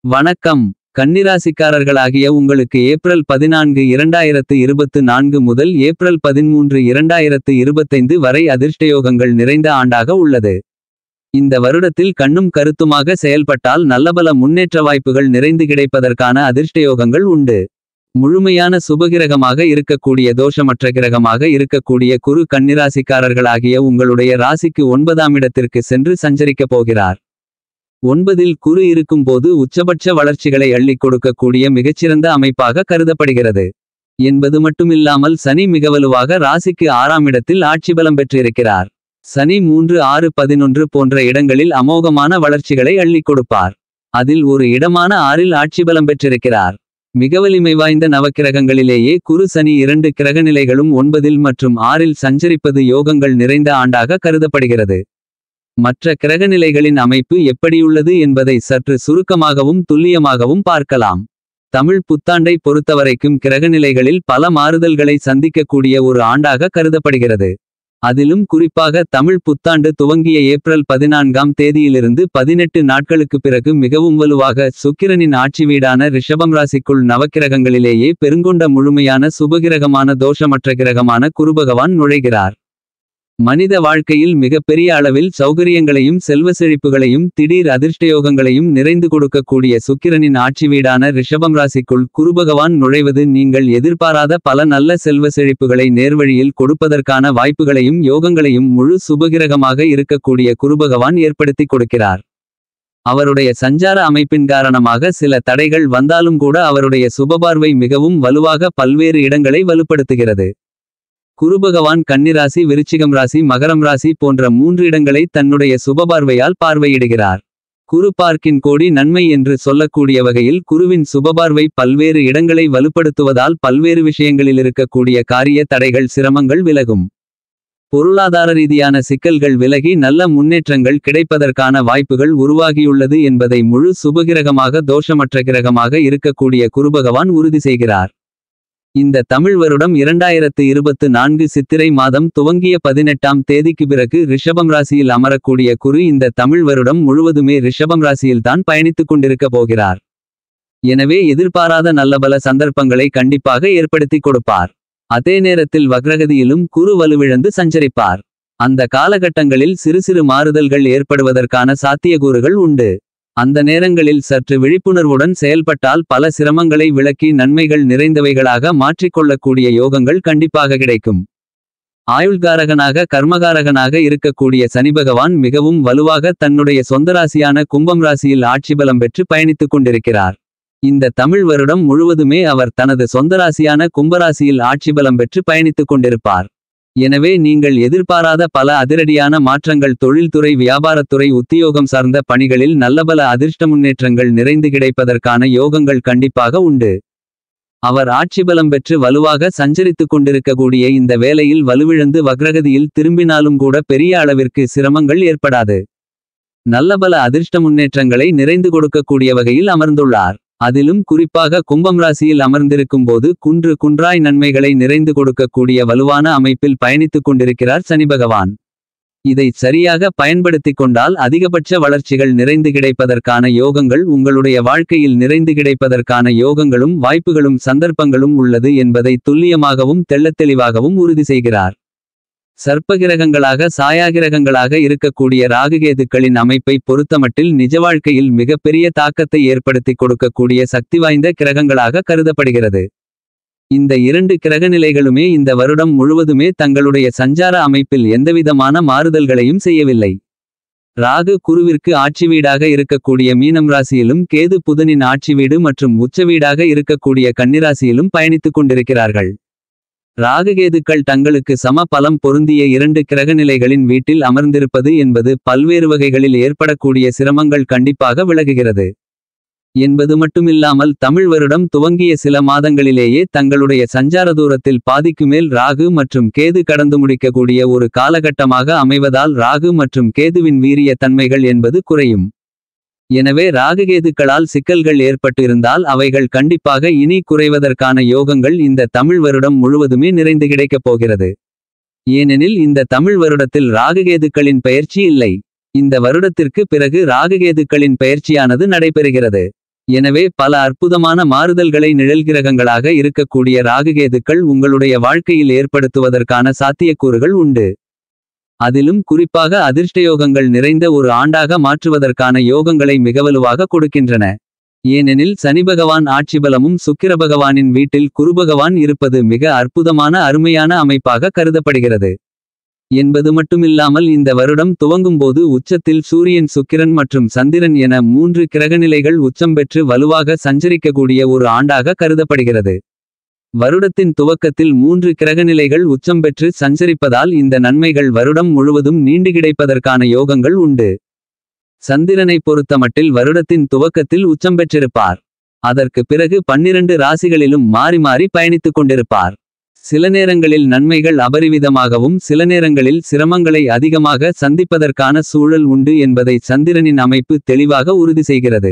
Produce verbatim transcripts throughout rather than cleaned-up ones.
வணக்கம். கன்னிராசிக்காரர்களாகிய உங்களுக்கு ஏப்ரல் பதினான்கு இரண்டாயிரத்து இருபத்து நான்கு முதல் ஏப்ரல் பதிமூன்று இரண்டாயிரத்து இருபத்தைந்து வரை அதிர்ஷ்டயோகங்கள் நிறைந்த ஆண்டாக உள்ளது. இந்த வருடத்தில் கண்ணும் கருத்துமாக செயல்பட்டால் நல்லபல முன்னேற்ற வாய்ப்புகள் நிறைந்து கிடைப்பதற்கான அதிர்ஷ்டயோகங்கள் உண்டு. முழுமையான சுபகிரகமாக இருக்கக்கூடிய தோஷமற்ற கிரகமாக இருக்கக்கூடிய குரு கன்னிராசிக்காரர்களாகிய உங்களுடைய ராசிக்கு ஒன்பதாம் இடத்திற்கு சென்று சஞ்சரிக்கப் போகிறார். ஒன்பதில் குரு இருக்கும்போது உச்சபட்ச வளர்ச்சிகளை அள்ளிக் கொடுக்கக்கூடிய மிகச்சிறந்த அமைப்பாக கருதப்படுகிறது. என்பது மட்டுமில்லாமல் சனி மிகவலுவாக ராசிக்கு ஆறாம் இடத்தில் ஆட்சிபலம் பெற்றிருக்கிறார். சனி மூன்று ஆறு பதினொன்று போன்ற இடங்களில் அமோகமான வளர்ச்சிகளை அள்ளிக் கொடுப்பார். அதில் ஒரு இடமான ஆறில் ஆட்சிபலம் பெற்றிருக்கிறார். மிகவலிமை வாய்ந்த நவக்கிரகங்களிலேயே குரு சனி இரண்டு கிரகநிலைகளும் ஒன்பதில் மற்றும் ஆறில் சஞ்சரிப்பது யோகங்கள் நிறைந்த ஆண்டாக கருதப்படுகிறது. மற்ற கிரகநிலைகளின் அமைப்பு எப்படியுள்ளது என்பதை சற்று சுருக்கமாகவும் துல்லியமாகவும் பார்க்கலாம். தமிழ் புத்தாண்டை பொறுத்தவரைக்கும் கிரகநிலைகளில் பல மாறுதல்களை சந்திக்கக்கூடிய ஒரு ஆண்டாக கருதப்படுகிறது. அதிலும் குறிப்பாக தமிழ் புத்தாண்டு துவங்கிய ஏப்ரல் பதினான்காம் தேதியிலிருந்து பதினெட்டு நாட்களுக்கு பிறகு மிகவும் வலுவாக சுக்கிரனின் ஆட்சி வீடான ரிஷபம் ராசிக்குள் நவக்கிரகங்களிலேயே பெருங்கொண்ட முழுமையான சுபகிரகமான தோஷமற்ற கிரகமான குருபகவான் நுழைகிறார். மனித வாழ்க்கையில் மிகப்பெரிய அளவில் சௌகரியங்களையும் செல்வ செழிப்புகளையும் திடீர் அதிர்ஷ்டயோகங்களையும் நிறைந்து கொடுக்கக்கூடிய சுக்கிரனின் ஆட்சி வீடான ரிஷபம் ராசிக்குள் குருபகவான் நுழைவது நீங்கள் எதிர்பாராத பல நல்ல செல்வ செழிப்புகளை நேர்வழியில் கொடுப்பதற்கான வாய்ப்புகளையும் யோகங்களையும் முழு சுபகிரகமாக இருக்கக்கூடிய குருபகவான் ஏற்படுத்தி கொடுக்கிறார். அவருடைய சஞ்சார அமைப்பின் காரணமாக சில தடைகள் வந்தாலும் கூட அவருடைய சுபபார்வை மிகவும் வலுவாக பல்வேறு இடங்களை வலுப்படுத்துகிறது. குருபகவான் கன்னிராசி விருச்சிகம் ராசி மகரம் ராசி போன்ற மூன்று இடங்களை தன்னுடைய சுபபார்வையால் பார்வையிடுகிறார். குரு பார்க்கின் கோடி நன்மை என்று சொல்லக்கூடிய வகையில் குருவின் சுபபார்வை பல்வேறு இடங்களை வலுப்படுத்துவதால் பல்வேறு விஷயங்களில் இருக்கக்கூடிய காரிய தடைகள் சிரமங்கள் விலகும். பொருளாதார ரீதியான சிக்கல்கள் விலகி நல்ல முன்னேற்றங்கள் கிடைப்பதற்கான வாய்ப்புகள் உருவாகியுள்ளது என்பதை முழு சுபகிரகமாக தோஷமற்ற கிரகமாக இருக்கக்கூடிய குருபகவான் உறுதி செய்கிறார். இந்த தமிழ் வருடம் இரண்டாயிரத்து இருபத்து நான்கு சித்திரை மாதம் துவங்கிய பதினெட்டாம் தேதிக்கு பிறகு ரிஷபம் ராசியில் அமரக்கூடிய குரு இந்த தமிழ் வருடம் முழுவதுமே ரிஷபம் ராசியில்தான் பயணித்துக் கொண்டிருக்க போகிறார். எனவே எதிர்பாராத நல்லபல சந்தர்ப்பங்களை கண்டிப்பாக ஏற்படுத்தி கொடுப்பார். அதே நேரத்தில் வக்ரகதியிலும் குரு வலுவிழந்து சஞ்சரிப்பார். அந்த காலகட்டங்களில் சிறு சிறு மாறுதல்கள் ஏற்படுவதற்கான சாத்தியக்கூறுகள் உண்டு. அந்த நேரங்களில் சற்று விழிப்புணர்வுடன் செயல்பட்டால் பல சிரமங்களை விலக்கி நன்மைகள் நிறைந்தவைகளாக மாற்றிக்கொள்ளக்கூடிய யோகங்கள் கண்டிப்பாக கிடைக்கும். ஆயுள்காரகனாக கர்மகாரகனாக இருக்கக்கூடிய சனிபகவான் மிகவும் வலுவாக தன்னுடைய சொந்த ராசியான கும்பம் ராசியில் ஆட்சிபலம் பெற்று பயணித்துக் கொண்டிருக்கிறார். இந்த தமிழ் வருடம் முழுவதுமே அவர் தனது சொந்த ராசியான கும்பராசியில் ஆட்சிபலம் பெற்று பயணித்துக் கொண்டிருப்பார். எனவே நீங்கள் எதிர்பாராத பல அதிரடியான மாற்றங்கள் தொழில்துறை வியாபாரத்துறை உத்தியோகம் சார்ந்த பணிகளில் நல்லபல அதிர்ஷ்ட முன்னேற்றங்கள் நிறைந்து கிடைப்பதற்கான யோகங்கள் கண்டிப்பாக உண்டு. அவர் ஆட்சிபலம் பெற்று வலுவாக சஞ்சரித்துக் கொண்டிருக்கக்கூடிய இந்த வேளையில் வலுவிழந்து வக்ரகதியில் திரும்பினாலும் கூட பெரிய அளவிற்கு சிரமங்கள் ஏற்படாது. நல்லபல அதிர்ஷ்ட முன்னேற்றங்களை நிறைந்து கொடுக்கக்கூடிய வகையில் அமர்ந்துள்ளார். அதிலும் குறிப்பாக கும்பம் ராசியில் அமர்ந்திருக்கும் போது குன்று குன்றாய் நன்மைகளை நிறைந்து கொடுக்கக்கூடிய வலுவான அமைப்பில் பயணித்துக் கொண்டிருக்கிறார் சனிபகவான். இதை சரியாக பயன்படுத்திக் கொண்டால் அதிகபட்ச வளர்ச்சிகள் நிறைந்து கிடைப்பதற்கான யோகங்கள் உங்களுடைய வாழ்க்கையில் நிறைந்து கிடைப்பதற்கான யோகங்களும் வாய்ப்புகளும் சந்தர்ப்பங்களும் உள்ளது என்பதை துல்லியமாகவும் தெள்ளத்தெளிவாகவும் உறுதி செய்கிறார். சர்ப்பகிரகங்களாக சாயாகிரகங்களாக இருக்கக்கூடிய ராகுகேதுக்களின் அமைப்பை பொறுத்தமட்டில் நிஜ வாழ்க்கையில் மிகப்பெரிய தாக்கத்தை ஏற்படுத்தி கொடுக்கக்கூடிய சக்தி வாய்ந்த கிரகங்களாக கருதப்படுகிறது. இந்த இரண்டு கிரகநிலைகளுமே இந்த வருடம் முழுவதுமே தங்களுடைய சஞ்சார அமைப்பில் எந்தவிதமான மாறுதல்களையும் செய்யவில்லை. ராகு குருவிற்கு ஆட்சி வீடாக இருக்கக்கூடிய மீனம் ராசியிலும் கேது புதனின் ஆட்சி வீடு மற்றும் உச்ச வீடாக இருக்கக்கூடிய கன்னிராசியிலும் பயணித்துக் கொண்டிருக்கிறார்கள். ராகுகேதுக்கள் தங்களுக்கு சம பலம் பொருந்திய இரண்டு கிரகநிலைகளின் வீட்டில் அமர்ந்திருப்பது என்பது பல்வேறு வகைகளில் ஏற்படக்கூடிய சிரமங்கள் கண்டிப்பாக விலகுகிறது. என்பது மட்டுமில்லாமல் தமிழ் வருடம் துவங்கிய சில மாதங்களிலேயே தங்களுடைய சஞ்சார தூரத்தில் பாதிக்குமேல் ராகு மற்றும் கேது கடந்து முடிக்கக்கூடிய ஒரு காலகட்டமாக அமைவதால் ராகு மற்றும் கேதுவின் வீரிய தன்மைகள் என்பது குறையும். எனவே ராகுகேதுக்களால் சிக்கல்கள் ஏற்பட்டிருந்தால் அவைகள் கண்டிப்பாக இனி குறைவதற்கான யோகங்கள் இந்த தமிழ் வருடம் முழுவதுமே நிறைந்து கிடைக்கப் போகிறது. ஏனெனில் இந்த தமிழ் வருடத்தில் ராகுகேதுக்களின் பெயர்ச்சி இல்லை. இந்த வருடத்திற்கு பிறகு ராகுகேதுக்களின் பெயர்ச்சியானது நடைபெறுகிறது. எனவே பல அற்புதமான மாறுதல்களை நிழல் கிரகங்களாக இருக்கக்கூடிய ராகுகேதுக்கள் உங்களுடைய வாழ்க்கையில் ஏற்படுத்துவதற்கான சாத்தியக்கூறுகள் உண்டு. அதிலும் குறிப்பாக அதிர்ஷ்டயோகங்கள் நிறைந்த ஒரு ஆண்டாக மாற்றுவதற்கான யோகங்களை மிகவலுவாக கொடுக்கின்றன. ஏனெனில் சனிபகவான் ஆட்சிபலமும் சுக்கிரபகவானின் வீட்டில் குருபகவான் இருப்பது மிக அற்புதமான அருமையான அமைப்பாக கருதப்படுகிறது. என்பது மட்டுமில்லாமல் இந்த வருடம் துவங்கும்போது உச்சத்தில் சூரியன் சுக்கிரன் மற்றும் சந்திரன் என மூன்று கிரகநிலைகள் உச்சம் பெற்று வலுவாக சஞ்சரிக்கக்கூடிய ஒரு ஆண்டாக கருதப்படுகிறது. வருடத்தின் துவக்கத்தில் மூன்று கிரகநிலைகள் உச்சம் பெற்று சஞ்சரிப்பதால் இந்த நன்மைகள் வருடம் முழுவதும் நீண்டு கிடைப்பதற்கான யோகங்கள் உண்டு. சந்திரனை பொறுத்தமட்டில் வருடத்தின் துவக்கத்தில் உச்சம் பெற்றிருப்பார். அதற்கு பிறகு பன்னிரண்டு ராசிகளிலும் மாறி மாறி பயணித்துக் கொண்டிருப்பார். சில நேரங்களில் நன்மைகள் அபரிவிதமாகவும் சில நேரங்களில் சிரமங்களை அதிகமாக சந்திப்பதற்கான சூழல் உண்டு என்பதை சந்திரனின் அமைப்பு தெளிவாக உறுதி செய்கிறது.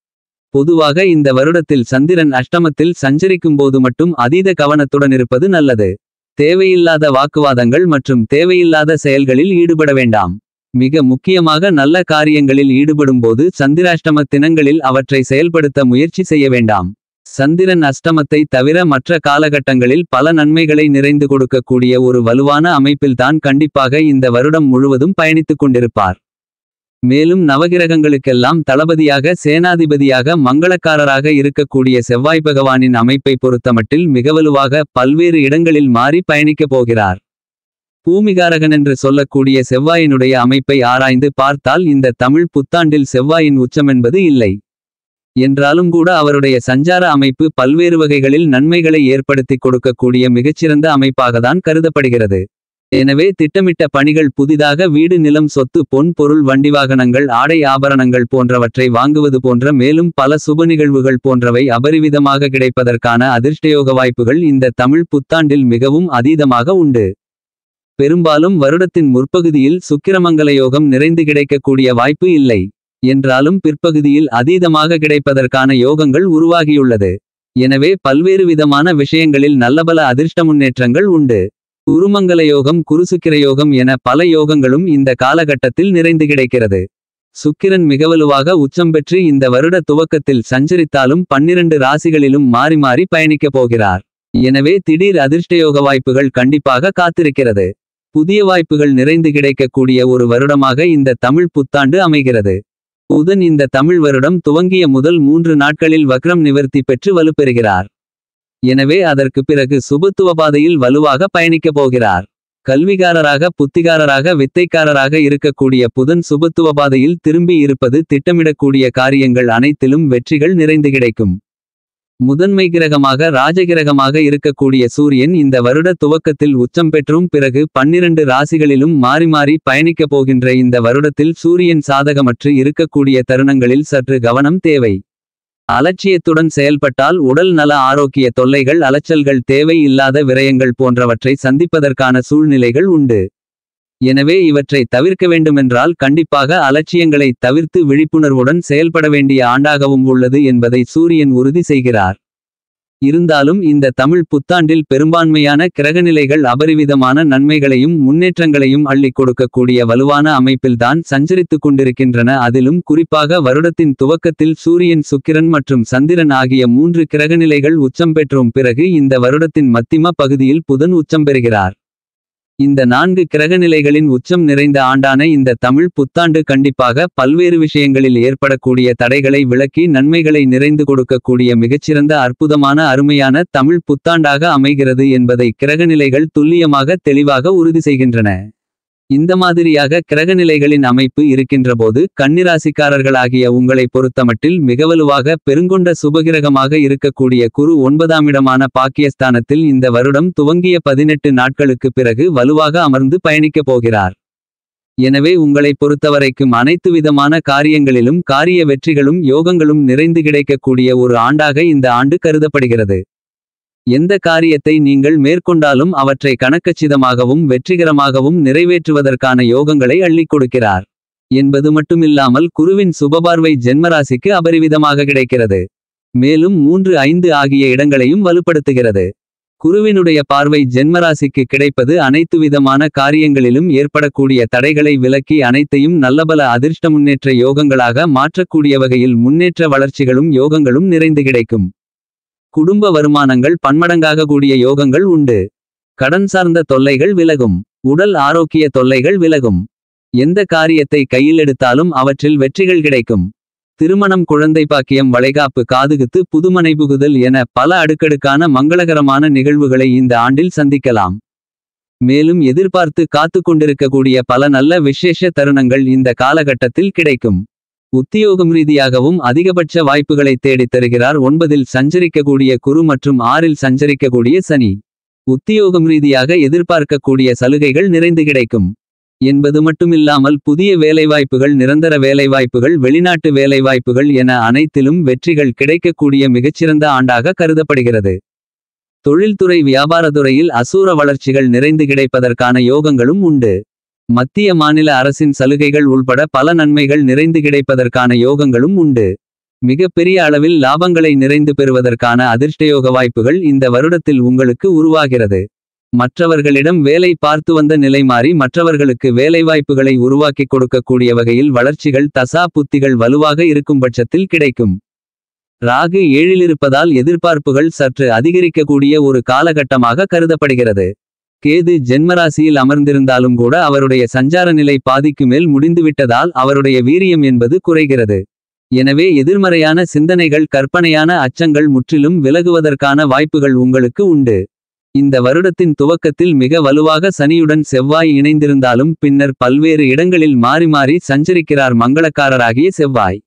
பொதுவாக இந்த வருடத்தில் சந்திரன் அஷ்டமத்தில் சஞ்சரிக்கும்போது மட்டும் அதீத கவனத்துடன் இருப்பது நல்லது. தேவையில்லாத வாக்குவாதங்கள் மற்றும் தேவையில்லாத செயல்களில் ஈடுபட வேண்டாம். மிக முக்கியமாக நல்ல காரியங்களில் ஈடுபடும்போது சந்திராஷ்டம தினங்களில் அவற்றை செயல்படுத்த முயற்சி செய்ய வேண்டாம். சந்திரன் அஷ்டமத்தை தவிர மற்ற காலகட்டங்களில் பல நன்மைகளை நிறைந்து கொடுக்கக்கூடிய ஒரு வலுவான அமைப்பில்தான் கண்டிப்பாக இந்த வருடம் முழுவதும் பயணித்துக் கொண்டிருப்பார். மேலும் நவகிரகங்களுக்கெல்லாம் தளபதியாக சேனாதிபதியாக மங்களக்காரராக இருக்கக்கூடிய செவ்வாய் பகவானின் அமைப்பை பொறுத்தமட்டில் மிகவலுவாக பல்வேறு இடங்களில் மாறி பயணிக்கப் போகிறார். பூமிகாரகனென்று சொல்லக்கூடிய செவ்வாயினுடைய அமைப்பை ஆராய்ந்து பார்த்தால் இந்த தமிழ் புத்தாண்டில் செவ்வாயின் உச்சமென்பது இல்லை. என்றாலும் கூட அவருடைய சஞ்சார அமைப்பு பல்வேறு வகைகளில் நன்மைகளை ஏற்படுத்திக் கொடுக்கக்கூடிய மிகச்சிறந்த அமைப்பாகத்தான் கருதப்படுகிறது. எனவே திட்டமிட்ட பணிகள், புதிதாக வீடு, நிலம், சொத்து, பொன் பொருள், வண்டி, வாகனங்கள், ஆடை ஆபரணங்கள் போன்றவற்றை வாங்குவது போன்ற மேலும் பல சுப நிகழ்வுகள் போன்றவை அபரிவிதமாக கிடைப்பதற்கான அதிர்ஷ்டயோக வாய்ப்புகள் இந்த தமிழ் புத்தாண்டில் மிகவும் அதீதமாக உண்டு. பெரும்பாலும் வருடத்தின் முற்பகுதியில் சுக்கிரமங்கல யோகம் நிறைந்து கிடைக்கக்கூடிய வாய்ப்பு இல்லை. என்றாலும் பிற்பகுதியில் அதீதமாக கிடைப்பதற்கான யோகங்கள் உருவாகியுள்ளது. எனவே பல்வேறு விதமான விஷயங்களில் நல்லபல அதிர்ஷ்ட முன்னேற்றங்கள் உண்டு. குருமங்கல யோகம், குருசுக்கிர யோகம் என பல யோகங்களும் இந்த காலகட்டத்தில் நிறைந்து கிடைக்கிறது. சுக்கிரன் மிகவலுவாக உச்சம் பெற்று இந்த வருட துவக்கத்தில் சஞ்சரித்தாலும் பன்னிரண்டு ராசிகளிலும் மாறி மாறி பயணிக்கப் போகிறார். எனவே திடீர் அதிர்ஷ்டயோக வாய்ப்புகள் கண்டிப்பாக காத்திருக்கிறது. புதிய வாய்ப்புகள் நிறைந்து கிடைக்கக்கூடிய ஒரு வருடமாக இந்த தமிழ் புத்தாண்டு அமைகிறது. புதன் இந்த தமிழ் வருடம் துவங்கிய முதல் மூன்று நாட்களில் வக்ரம் நிவர்த்தி பெற்று வலுப்பெறுகிறார். எனவே அதற்கு பிறகு சுபத்துவ பாதையில் வலுவாக பயணிக்கப் போகிறார். கல்விகாரராக, புத்திகாரராக, வித்தைக்காரராக இருக்கக்கூடிய புதன் சுபத்துவ பாதையில் திரும்பி இருப்பது திட்டமிடக்கூடிய காரியங்கள் அனைத்திலும் வெற்றிகள் நிறைந்து கிடைக்கும். முதன்மை கிரகமாக ராஜகிரகமாக இருக்கக்கூடிய சூரியன் இந்த வருட துவக்கத்தில் உச்சம் பெற்றும் பிறகு பன்னிரண்டு ராசிகளிலும் மாறி மாறி பயணிக்கப் போகின்ற இந்த வருடத்தில் சூரியன் சாதகமற்று இருக்கக்கூடிய தருணங்களில் சற்று கவனம் தேவை. அலட்சியத்துடன் செயல்பட்டால் உடல் நல ஆரோக்கிய தொல்லைகள், அலைச்சல்கள், தேவை இல்லாத விரயங்கள் போன்றவற்றை சந்திப்பதற்கான சூழ்நிலைகள் உண்டு. எனவே இவற்றை தவிர்க்க வேண்டுமென்றால் கண்டிப்பாக அலட்சியங்களை தவிர்த்து விழிப்புணர்வுடன் செயல்பட வேண்டிய ஆண்டாகவும் உள்ளது என்பதை சூரியன் உறுதி செய்கிறார். இருந்தாலும் இந்த தமிழ் புத்தாண்டில் பெரும்பான்மையான கிரகநிலைகள் அபரிவிதமான நன்மைகளையும் முன்னேற்றங்களையும் அள்ளிக் கொடுக்கக்கூடிய வலுவான அமைப்பில்தான் சஞ்சரித்துக் கொண்டிருக்கின்றன. அதிலும் குறிப்பாக வருடத்தின் துவக்கத்தில் சூரியன், சுக்கிரன் மற்றும் சந்திரன் ஆகிய மூன்று கிரகநிலைகள் உச்சம் பெற்றும் பிறகு இந்த வருடத்தின் மத்திம பகுதியில் புதன் உச்சம் பெறுகிறார். இந்த நான்கு கிரகநிலைகளின் உச்சம் நிறைந்த ஆண்டான இந்த தமிழ் புத்தாண்டு கண்டிப்பாக பல்வேறு விஷயங்களில் ஏற்படக்கூடிய தடைகளை விலக்கி நன்மைகளை நிறைந்து கொடுக்கக்கூடிய மிகச்சிறந்த அற்புதமான அருமையான தமிழ் புத்தாண்டாக அமைகிறது என்பதை கிரகநிலைகள் துல்லியமாக தெளிவாக உறுதி செய்கின்றன. இந்த மாதிரியாக கிரகநிலைகளின் அமைப்பு இருக்கின்றபோது கன்னிராசிக்காரர்களாகிய உங்களை பொறுத்தமட்டில் மிகவலுவாக பெருங்கொண்ட சுபகிரகமாக இருக்கக்கூடிய குரு ஒன்பதாமிடமான பாக்கியஸ்தானத்தில் இந்த வருடம் துவங்கிய பதினெட்டு நாட்களுக்கு பிறகு வலுவாக அமர்ந்து பயணிக்கப் போகிறார். எனவே உங்களை பொறுத்தவரைக்கும் அனைத்து விதமான காரியங்களிலும் காரிய வெற்றிகளும் யோகங்களும் நிறைந்து கிடைக்கக்கூடிய ஒரு ஆண்டாக இந்த ஆண்டு கருதப்படுகிறது. எந்த காரியத்தை நீங்கள் மேற்கொண்டாலும் அவற்றை கணக்கச்சிதமாகவும் வெற்றிகரமாகவும் நிறைவேற்றுவதற்கான யோகங்களை அள்ளிக் கொடுக்கிறார். என்பது மட்டுமில்லாமல் குருவின் சுபபார்வை ஜென்மராசிக்கு அபரிவிதமாக கிடைக்கிறது. மேலும் மூன்று, ஐந்து ஆகிய இடங்களையும் வலுப்படுத்துகிறது. குருவினுடைய பார்வை ஜென்மராசிக்கு கிடைப்பது அனைத்து விதமான காரியங்களிலும் ஏற்படக்கூடிய தடைகளை விலக்கி அனைத்தையும் நல்லபல அதிர்ஷ்ட முன்னேற்ற யோகங்களாக மாற்றக்கூடிய வகையில் முன்னேற்ற வளர்ச்சிகளும் யோகங்களும் நிறைந்து கிடைக்கும். குடும்ப வருமானங்கள் பன்மடங்காக கூடிய யோகங்கள் உண்டு. கடன் சார்ந்த தொல்லைகள் விலகும். உடல் ஆரோக்கிய தொல்லைகள் விலகும். எந்த காரியத்தை கையில் எடுத்தாலும் அவற்றில் வெற்றிகள் கிடைக்கும். திருமணம், குழந்தை பாக்கியம், வளைகாப்பு, காதுகுத்து, புதுமனை புகுதல் என பல அடுக்கடுக்கான மங்களகரமான நிகழ்வுகளை இந்த ஆண்டில் சந்திக்கலாம். மேலும் எதிர்பார்த்து காத்து கொண்டிருக்கக்கூடிய பல நல்ல விசேஷ தருணங்கள் இந்த காலகட்டத்தில் கிடைக்கும். உத்தியோகம் ரீதியாகவும் அதிகபட்ச வாய்ப்புகளை தேடித் தருகிறார் ஒன்பதில் சஞ்சரிக்கக்கூடிய குரு மற்றும் ஆறில் சஞ்சரிக்கக்கூடிய சனி. உத்தியோகம் ரீதியாக எதிர்பார்க்கக்கூடிய சலுகைகள் நிறைந்து கிடைக்கும் என்பது மட்டுமில்லாமல் புதிய வேலைவாய்ப்புகள், நிரந்தர வேலைவாய்ப்புகள், வெளிநாட்டு வேலைவாய்ப்புகள் என அனைத்திலும் வெற்றிகள் கிடைக்கக்கூடிய மிகச்சிறந்த ஆண்டாக கருதப்படுகிறது. தொழில்துறை, வியாபாரத்துறையில் அசூர வளர்ச்சிகள் நிறைந்து கிடைப்பதற்கான யோகங்களும் உண்டு. மத்திய மாநில அரசின் சலுகைகள் உள்பட பல நன்மைகள் நிறைந்து கிடைப்பதற்கான யோகங்களும் உண்டு. மிக பெரிய அளவில் லாபங்களை நிறைந்து பெறுவதற்கான அதிர்ஷ்டயோக வாய்ப்புகள் இந்த வருடத்தில் உங்களுக்கு உருவாகிறது. மற்றவர்களிடம் வேலை பார்த்து வந்த நிலை மாறி மற்றவர்களுக்கு வேலைவாய்ப்புகளை உருவாக்கிக் கொடுக்கக்கூடிய வகையில் வளர்ச்சிகள், தசா புத்திகள் வலுவாக இருக்கும் பட்சத்தில் கிடைக்கும். ராகு ஏழிலிருப்பதால் எதிர்பார்ப்புகள் சற்று அதிகரிக்கக்கூடிய ஒரு காலகட்டமாக கருதப்படுகிறது. கேது ஜென்மராசியில் அமர்ந்திருந்தாலும் கூட அவருடைய சஞ்சார நிலை பாதிக்கு மேல் முடிந்துவிட்டதால் அவருடைய வீரியம் என்பது குறைகிறது. எனவே எதிர்மறையான சிந்தனைகள், கற்பனையான அச்சங்கள் முற்றிலும் விலகுவதற்கான வாய்ப்புகள் உங்களுக்கு உண்டு. இந்த வருடத்தின் துவக்கத்தில் மிக வலுவாக சனியுடன் செவ்வாய் இணைந்திருந்தாலும் பின்னர் பல்வேறு இடங்களில் மாறி மாறி சஞ்சரிக்கிறார் மங்களக்காரராகிய செவ்வாய்.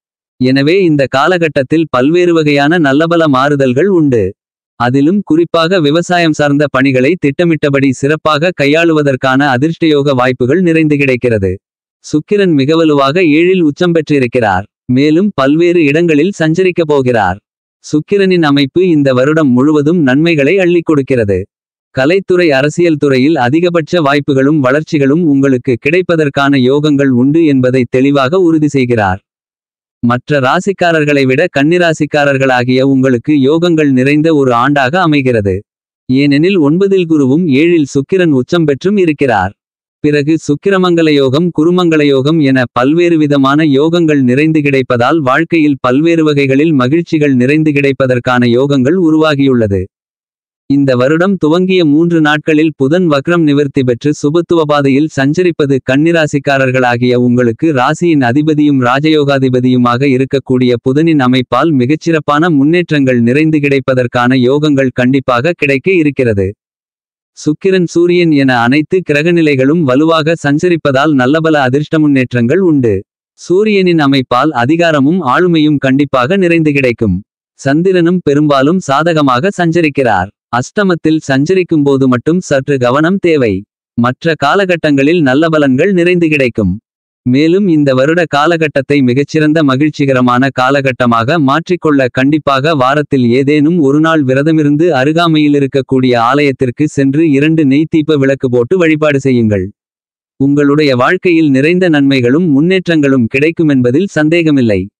எனவே இந்த காலகட்டத்தில் பல்வேறு வகையான நல்லபல மாறுதல்கள் உண்டு. அதிலும் குறிப்பாக விவசாயம் சார்ந்த பணிகளை திட்டமிட்டபடி சிறப்பாக கையாளுவதற்கான அதிர்ஷ்டயோக வாய்ப்புகள் நிறைந்து கிடைக்கிறது. சுக்கிரன் மிக வலுவாக ஏழில் உச்சம் பெற்றிருக்கிறார். மேலும் பல்வேறு இடங்களில் சஞ்சரிக்கப் போகிறார். சுக்கிரனின் அமைப்பு இந்த வருடம் முழுவதும் நன்மைகளை அள்ளிக் கொடுக்கிறது. கலைத்துறை, அரசியல் துறையில் அதிகபட்ச வாய்ப்புகளும் வளர்ச்சிகளும் உங்களுக்கு கிடைப்பதற்கான யோகங்கள் உண்டு என்பதை தெளிவாக உறுதி செய்கிறார். மற்ற ராசிக்காரர்களை விட கன்னிராசிக்காரர்களாகிய உங்களுக்கு யோகங்கள் நிறைந்த ஒரு ஆண்டாக அமைகிறது. ஏனெனில் ஒன்பதில் குருவும் ஏழில் சுக்கிரன் உச்சம் பெற்றும் இருக்கிறார். பிறகு சுக்கிரமங்கல யோகம், குருமங்கல யோகம் என பல்வேறு விதமான யோகங்கள் நிறைந்து கிடைப்பதால் வாழ்க்கையில் பல்வேறு வகைகளில் மகிழ்ச்சிகள் நிறைந்து கிடைப்பதற்கான யோகங்கள் உருவாகியுள்ளது. இந்த வருடம் துவங்கிய மூன்று நாட்களில் புதன் வக்ரம் நிவர்த்தி பெற்று சுபத்துவபாதையில் சஞ்சரிப்பது கன்னிராசிக்காரர்களாகிய உங்களுக்கு ராசியின் அதிபதியும் ராஜயோகாதிபதியுமாக இருக்கக்கூடிய புதனின் அமைப்பால் மிகச்சிறப்பான முன்னேற்றங்கள் நிறைந்து கிடைப்பதற்கான யோகங்கள் கண்டிப்பாக கிடைக்க இருக்கிறது. சுக்கிரன், சூரியன் என அனைத்து கிரகநிலைகளும் வலுவாக சஞ்சரிப்பதால் நல்லபல அதிர்ஷ்ட முன்னேற்றங்கள் உண்டு. சூரியனின் அமைப்பால் அதிகாரமும் ஆளுமையும் கண்டிப்பாக நிறைந்து கிடைக்கும். சந்திரனும் பெரும்பாலும் சாதகமாக சஞ்சரிக்கிறார். அஷ்டமத்தில் சஞ்சரிக்கும் போது மட்டும் சற்று கவனம் தேவை. மற்ற காலகட்டங்களில் நல்ல பலன்கள் நிறைந்து கிடைக்கும். மேலும் இந்த வருட காலகட்டத்தை மிகச்சிறந்த மகிழ்ச்சிகரமான காலகட்டமாக மாற்றிக்கொள்ள கண்டிப்பாக வாரத்தில் ஏதேனும் ஒரு நாள் விரதமிருந்து அருகாமையிலிருக்கக்கூடிய ஆலயத்திற்கு சென்று இரண்டு நெய் தீப விளக்கு போட்டு வழிபாடு செய்யுங்கள். உங்களுடைய வாழ்க்கையில் நிறைந்த நன்மைகளும் முன்னேற்றங்களும் கிடைக்குமென்பதில் சந்தேகமில்லை.